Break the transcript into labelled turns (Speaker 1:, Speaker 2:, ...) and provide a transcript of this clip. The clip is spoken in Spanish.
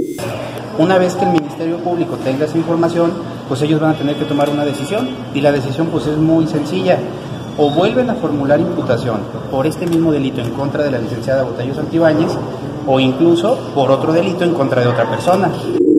Speaker 1: Una vez que el Ministerio Público tenga esa información, pues ellos van a tener que tomar una decisión, y la decisión pues es muy sencilla: o vuelven a formular imputación por este mismo delito en contra de la licenciada Botello Santibáñez, o incluso por otro delito en contra de otra persona.